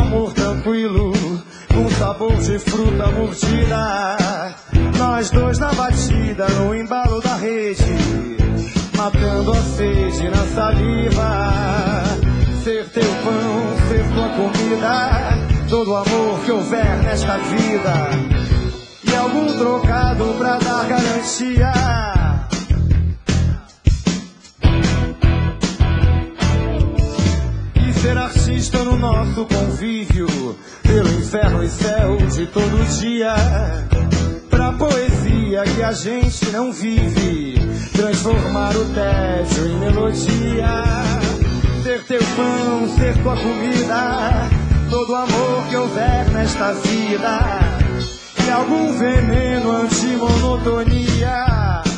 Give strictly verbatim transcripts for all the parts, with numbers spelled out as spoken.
amor tranquilo, com sabor de fruta mordida. Nós dois na batida, no embalo da rede, matando a sede na saliva. Ser teu pão, ser tua comida, todo amor que houver nesta vida, e algum trocado pra dar garantia. E ser artista no nosso convívio, pelo inferno e céu de todo dia, pra poesia que a gente não vive, transformar o tédio em melodia. Ser teu pão, ser tua comida, todo amor que houver nesta vida, e algum veneno anti-monotonia.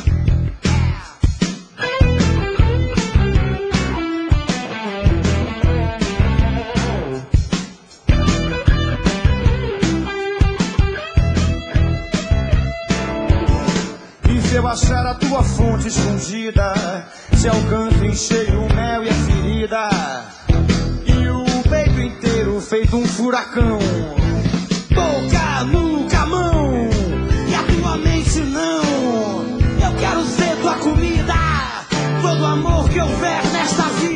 E se eu achar a tua fonte escondida, se alcança em cheio o mel e a ferida, e o peito inteiro feito um furacão, boca, nuca, mão, e a tua mente não. Eu quero ser tua comida, todo amor que houver nesta vida,